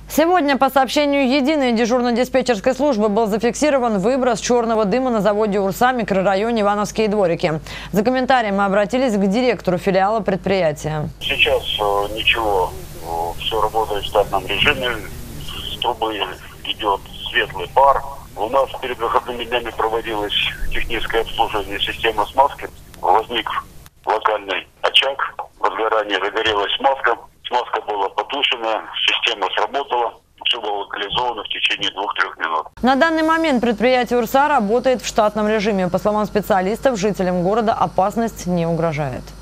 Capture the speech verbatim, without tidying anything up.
Сегодня, по сообщению единой дежурно-диспетчерской службы, был зафиксирован выброс черного дыма на заводе «Урса», микрорайоне Ивановские дворики. За комментарием мы обратились к директору филиала предприятия. Сейчас э, ничего, э, все работает в штатном режиме, с трубы идет светлый пар. У нас перед выходными днями проводилось техническое обслуживание системы смазки. Возник локальный очаг, возгорание, загорелась смазка. Смазка была потушена, система сработала, все было локализовано в течение двух-трех минут. На данный момент предприятие «Урса» работает в штатном режиме. По словам специалистов, жителям города опасность не угрожает.